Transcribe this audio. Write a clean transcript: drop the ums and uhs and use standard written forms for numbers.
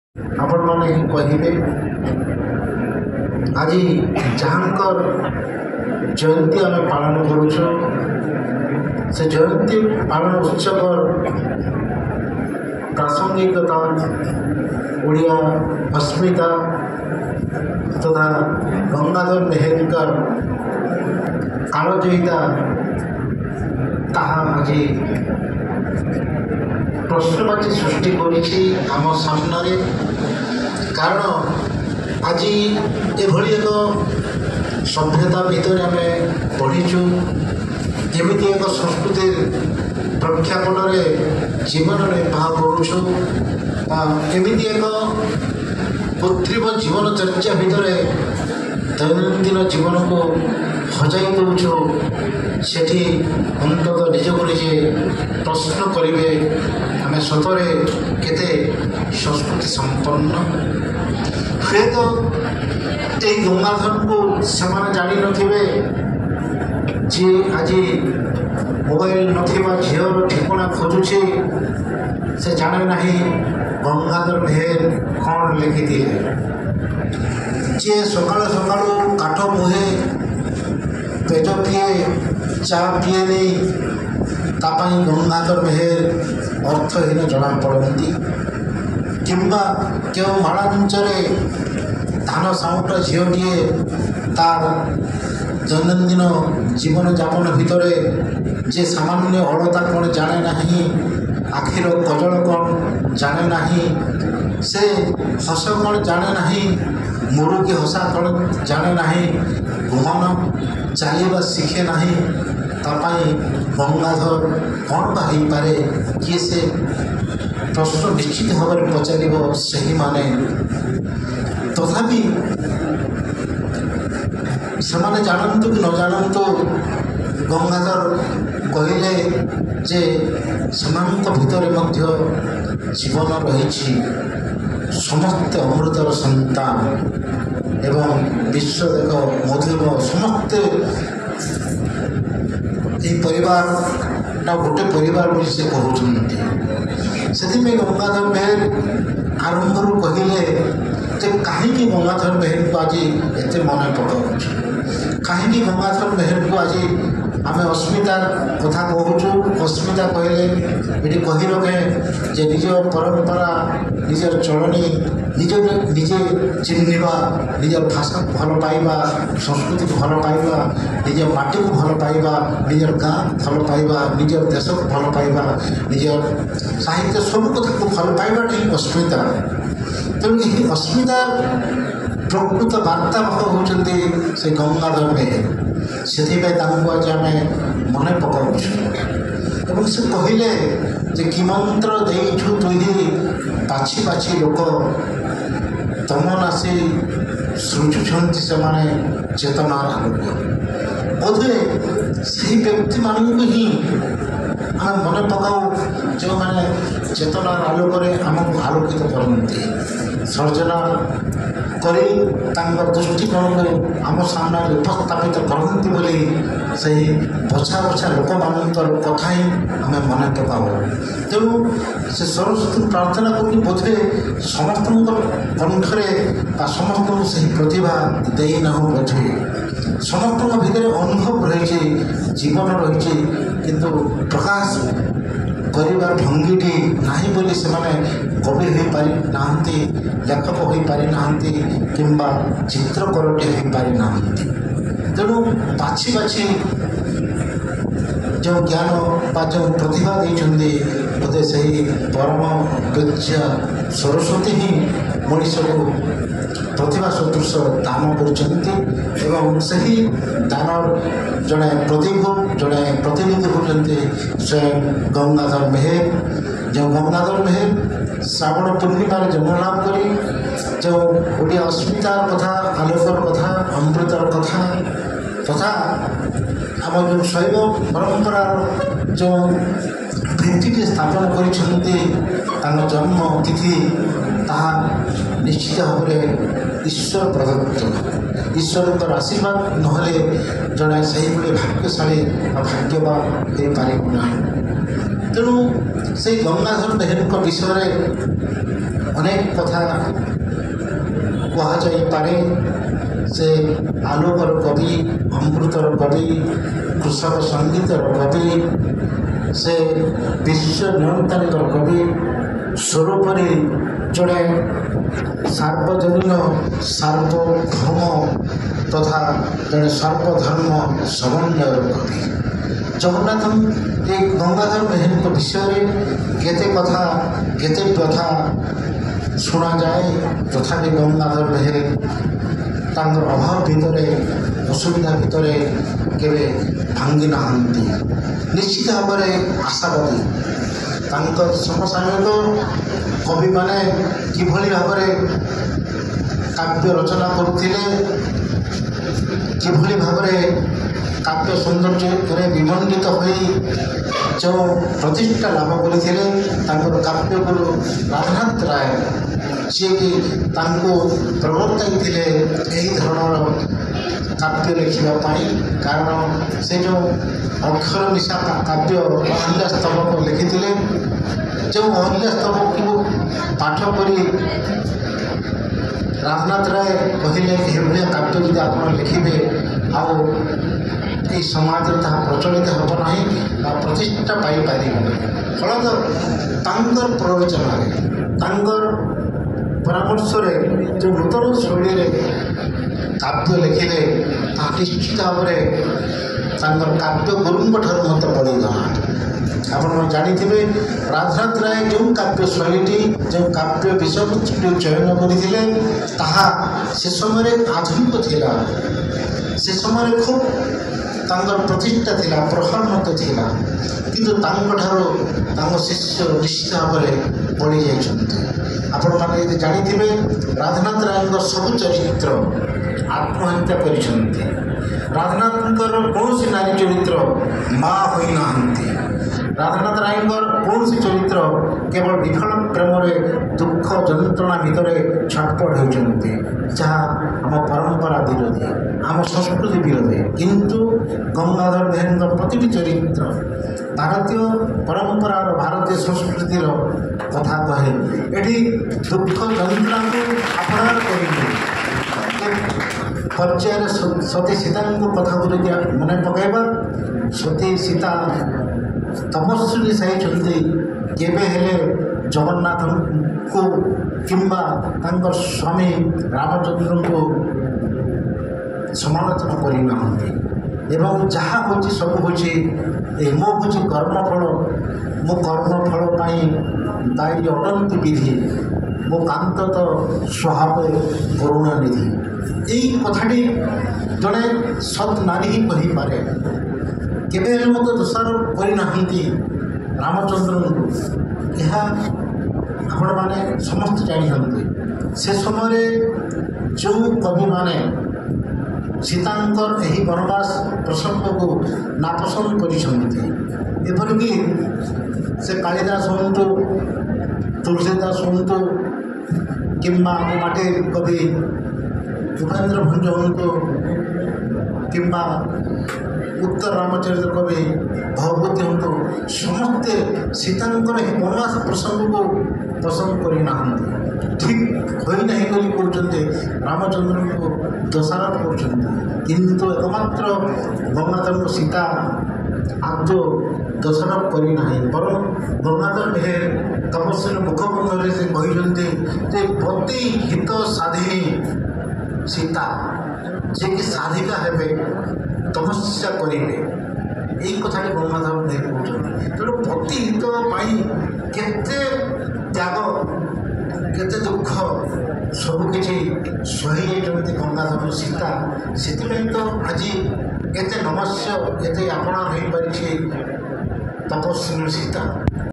ଆପଣମାନେ କହିବେ ଆଜି ଯାହାଙ୍କର ଜୟନ୍ତୀ ଆମେ ପାଳନ କରୁଛୁ ସେ ଜୟନ୍ତୀ ପାଳନ ଉତ୍ସବର ପ୍ରାସଙ୍ଗିକତା ଓଡ଼ିଆ अस्मिता तथा गंगाधर मेहर कालजयिता ताहा आज प्रश्नवाची सृष्टि आम सामने कारण आज एभली एक सभ्यता भितर आम पढ़ीचु जमीती एक संस्कृति प्रख्यापन जीवन निर्वाह करुचु एमती एक कृत्रिम जीवन चर्चा भितर दैनंदिन जीवन को हजाई दौचु से अंतत निजक निजे प्रश्न करेंगे आम सतरे केते संस्कृति संपन्न हुए तो यही गंगाधर को से जानी नथिबे जी आज मोबाइल नथिबा झीर ठिकाना खोजुचे से जाने नहीं गंगाधर मेहर कौन लिखी थी जी सकाल सकाल काठ बोहे पेज पिए चा पिए नहीं तापाई गंगाधर मेहर अर्थहीन जना पड़ती किंबा क्यों माड़ांचरे धान साउटा झीटे तार दैनंदिन जीवन जापन भितर जे सामान्य अलता कौन जाने नहीं आखिर कजल कौन जाने नहीं से हस कौन जाने नहीं मुरुकी हसा कौन जाने नहीं घुमन चलवा शिखे नहीं तापाई गंगाधर कौन बाई पारे किए से प्रश्न निश्चित भाव में पचार सही माने तथापि से जानतु कि न जानतु गंगाधर कहले जे भितर जीवन रही समस्त अमृतर संतान एवं विश्व एक मधुर समस्ते परिवार गोटे परिवार से कहते से गंगाधर मेहर आरंभ कहले जे कहीं गंगाधर मेहर को आज एत मन पड़े कहीं गंगाधर मेहर को आज आम अस्मितार कथा कहूँ अस्मिता कहले ये कही रखे जे निज परंपरा निजर चलनी निजे चिन्हवा निजर भाषा भल पाइबा संस्कृति भल पाइबा निज माटी को भल पाइबा निजर गाँ भल पाइबा निजर देश को भल पाइबा निजर साहित्य सब कथा को भल पाइबा नहीं अस्मिता तेणु यही अस्मिता प्रकृत वार्ताबह होती से गंगाधर मेहर से आज आम मन पकाऊ से कहले जे कि मंत्र देछु तुही बाछी बाछी लोक तम नासी सृजुंट से चेतनार आलोक बोधे से व्यक्ति मानक ही आम मन पकाऊ जो मैंने चेतनार आलोक आमको आलोकित करती सर्जना करी दृष्टिकोण को आम सामने उपस्थापित करती बोली से बछा बछा लोक मान कथा ही आम मन पकाऊ तेणु से सरस्वती प्रार्थना करी बोधे समस्त कंठरे समस्त से प्रतिभा देना बोधे समस्त भितर अनुभव रही जीवन रही किंतु प्रकाश करिबार भंगीटी नाही बोली से माने कवि हो पारि नाहंती लेखक हो पारि नाहंती किंबा चित्रकरटे हो पारि नाहंती तेणु बाछी बाछी जो ज्ञान बा जो प्रतिभा देइछन्ती बोधे सही परम पूज्य सरस्वती ही मनीष को प्रतिभा सदृश दान करछन्ती एवं सही दानर जड़े प्रतिभू जड़े प्रतिनिधि होती स्वयं गंगाधर मेहर जो गंगाधर मेहर श्रावण पूर्णिमार जन्म लाभ करी जो ओडिया अस्मितार कथा आलोकर कथा अमृतर कथा तथा आम जो शैव परंपरा जो भित्ति स्थापन कर जन्म तिथि ताहा निश्चित भाव में ईश्वर प्रदत्त ईश्वर आशीर्वाद नहले जड़े से भाग्यशाली भाग्यवान हो पार ना तेणु से गंगाधर मेहर विषय ଅନେକ କଥା କୁହାଯାଇପାରେ। ସେ ଆଲୋକର କବି, ଅମୃତର କବି, କୃଷକ ସଙ୍ଗୀତର କବି, ସେ ବିଶ୍ୱ ନିୟନ୍ତ୍ରଣର କବି, ସ୍ୱରୂପରେ ଜଣେ ସାର୍ବଜନୀନ ସାର୍ବଭୌମ ତଥା ଜଣେ ସର୍ବଧର୍ମ ସମନ୍ୱୟର କବି। ଜଗନ୍ନାଥ ଏ ଗଙ୍ଗାଧର ମେହେରଙ୍କ ବିଷୟରେ କେତେ କଥା କେତେ କଥା ଶୁଣାଯାଏ, ତଥାପି ଗଙ୍ଗାଧର ମେହେର ତାଙ୍କର ଅଭାବ ଭିତରେ, ଅସୁବିଧା ଭିତରେ କେବେ ଭାଙ୍ଗି ନାହାନ୍ତି। ନିଶ୍ଚିତ ଭାବରେ ଆଶାବାଦୀ। ତାଙ୍କ ସମସାମୟିକ କବିମାନେ କିଭଳି ଭାବରେ କାବ୍ୟ ରଚନା କରୁଥିଲେ, କିଭଳି ଭାବରେ କାବ୍ୟ ସୌନ୍ଦର୍ଯ୍ୟରେ ବିମଣ୍ଡିତ ହୋଇ ଯେଉଁ ପ୍ରତିଷ୍ଠା ଲାଭ କରିଥିଲେ, ତାଙ୍କର କାବ୍ୟଗୁରୁ ରାଧାନାଥ ରାୟ, ଯିଏକି ତାଙ୍କୁ ପ୍ରବର୍ତ୍ତାଇଥିଲେ ଏହି ଧରଣର କାବ୍ୟ ଲେଖିବା ପାଇଁ। କାରଣ ସେ ଯେଉଁ ଅକ୍ଷର ମିଶା କାବ୍ୟ ଅହଲ୍ୟା ସ୍ତବକ ଲେଖିଥିଲେ, ଯେଉଁ ଅହଲ୍ୟା ସ୍ତବକକୁ ପାଠ କରି ରାଧାନାଥ ରାୟ କହିଲେ ଏଭଳିଆ କାବ୍ୟ ଯଦି ଆପଣ ଲେଖିବେ ଆଉ এই ସମାଜରେ ତାହା ପ୍ରଚଳିତ ହେବ ନାହିଁ ବା ପ୍ରତିଷ୍ଠା ପାଇପାରିବ ନାହିଁ। ଫଳତଃ ତାଙ୍କର ପ୍ରରୋଚନାରେ, ତାଙ୍କର ପରାମର୍ଶରେ ଯେଉଁ ନୂତନ ଶୈଳୀରେ କାବ୍ୟ ଲେଖିଲେ, ତାହା ନିଶ୍ଚିତ ଭାବରେ ତାଙ୍କର କାବ୍ୟ ଗୁରୁଙ୍କ ଠାରୁ ମୋତେ ପଡ଼ିଗଲା। ଆପଣ ଜାଣିଥିବେ ରାଧାନାଥ ରାୟ ଯେଉଁ କାବ୍ୟ ଶୈଳୀଟି, ଯେଉଁ କାବ୍ୟ ବିଷୟବସ୍ତୁଟି ଚୟନ କରିଥିଲେ, ତାହା ସେ ସମୟରେ ଆଧୁନିକ ଥିଲା। ସେ ସମୟରେ ଖୁବ୍ ତାଙ୍କର ପ୍ରତିଷ୍ଠା ଥିଲା, ପ୍ରଭାବ ମଧ୍ୟ ଥିଲା। କିନ୍ତୁ ତାଙ୍କଠାରୁ ତାଙ୍କ ଶିଷ୍ୟ ନିଶ୍ଚିତ ଭାବରେ ବଢ଼ି ଯାଇଛନ୍ତି। ଆପଣମାନେ ଯଦି ଜାଣିଥିବେ ରାଧାନାଥ ରାୟଙ୍କ ସବୁ ଚରିତ୍ର ଆତ୍ମହତ୍ୟା କରିଛନ୍ତି। ରାଧାନାଥଙ୍କର କୌଣସି ନାରୀ ଚରିତ୍ର ମା ହୋଇନାହାନ୍ତି। ରାଧାନାଥ ରାୟଙ୍କର କୌଣସି ଚରିତ୍ର କେବଳ ବିଫଳ ପ୍ରେମରେ ଦୁଃଖ ଯନ୍ତ୍ରଣା ଭିତରେ ଛଟପଟ ହେଉଛନ୍ତି, ଯାହା ଆମ ପରମ୍ପରା ବିରୋଧୀ, ଆମ ସଂସ୍କୃତି ବିରୋଧୀ। କିନ୍ତୁ ଗଙ୍ଗାଧର ମେହେରଙ୍କ ପ୍ରତିଟି ଚରିତ୍ର ଭାରତୀୟ ପରମ୍ପରାର, ଭାରତୀୟ ସଂସ୍କୃତିର କଥା କହେ। ଏଠି ଦୁଃଖ ଯନ୍ତ୍ରଣାକୁ ଆପଣାର କରିବେ। ପର୍ଯ୍ୟାୟରେ ସତୀ ସୀତାଙ୍କ କଥାକୁ ଯଦି ମନେ ପକାଇବା, ସତୀ ସୀତା ତପସ୍ୱୀ ସାଇଛନ୍ତି, କେବେ ହେଲେ ଜଗନ୍ନାଥଙ୍କୁ କିମ୍ବା ତାଙ୍କର ସ୍ୱାମୀ ରାମଚନ୍ଦ୍ରଙ୍କୁ ସମାଲୋଚନା କରିନାହାନ୍ତି। ଏବଂ ଯାହା ହେଉଛି ସବୁ ହେଉଛି ମୋ ହେଉଛି କର୍ମଫଳ, ମୋ କର୍ମଫଳ ପାଇଁ ଦାୟୀ ଅଟନ୍ତି ବିଧି, ମୋ କାନ୍ତ ତ ସ୍ୱଭାବ କରୁଣାନିଧି। ଏଇ କଥାଟି ଜଣେ ସତ୍ ନାରୀ ହିଁ କହିପାରେ। କେବେ ହେଲେ ମୋତେ ଦୋଷାରୋପ କରିନାହାନ୍ତି ରାମଚନ୍ଦ୍ରଙ୍କୁ, ଏହା ଆପଣମାନେ ସମସ୍ତେ ଜାଣିଛନ୍ତି। ସେ ସମୟରେ ଯେଉଁ କବିମାନେ ସୀତାଙ୍କର ଏହି ବନବାସ ପ୍ରସଙ୍ଗକୁ ନାପସନ୍ଦ କରିଛନ୍ତି, ଏପରିକି ସେ କାଳିଦାସ ହୁଅନ୍ତୁ, ତୁଳସୀଦାସ ହୁଅନ୍ତୁ, କିମ୍ବା ଆମ ମାଟିର କବି ଉପେନ୍ଦ୍ର ଭଞ୍ଜ ହୁଅନ୍ତୁ, କିମ୍ବା ଉତ୍ତର ରାମଚରିତ କବି ଭଗବତୀ ହୁଅନ୍ତୁ, ସମସ୍ତେ ସୀତାଙ୍କର ଏହି ବନବାସ ପ୍ରସଙ୍ଗକୁ ପସନ୍ଦ କରିନାହାନ୍ତି। ଠିକ୍ ହୋଇନାହିଁ ବୋଲି କହୁଛନ୍ତି, ରାମଚନ୍ଦ୍ରଙ୍କୁ ଦୋଷାରୋପ କରୁଛନ୍ତି। କିନ୍ତୁ ଏକମାତ୍ର ଗଙ୍ଗାଧରଙ୍କ ସୀତା ଆଦୌ ଦୋଷାରୋପ କରିନାହିଁ। ବରଂ ଗଙ୍ଗାଧର ମେହେର ତପସ୍ୱୀର ମୁଖବନ୍ଧରେ ସେ କହିଛନ୍ତି ଯେ ପତି ହିତ ସାଧିନୀ ସୀତା, ଯିଏକି ସାଧିକା ହେବେ, ତପସ୍ୟା କରିବେ, এই কথাটি গঙ্গাধর মେହେର କହୁଛନ୍ତି। ତେଣୁ ପତି ହିତ ପାଇଁ କେତେ ତ୍ୟାଗ, କେତେ ଦୁଃଖ ସବୁକିଛି ସହିଯାଇଛନ୍ତି ଗଙ୍ଗାଧର ସୀତା। ସେଥିପାଇଁ ତ ଆଜି ଏତେ ନମସ୍ୟ, ଏତେ ଆପଣା ହୋଇପାରିଛି ତପସ୍ୱୀ ସୀତା।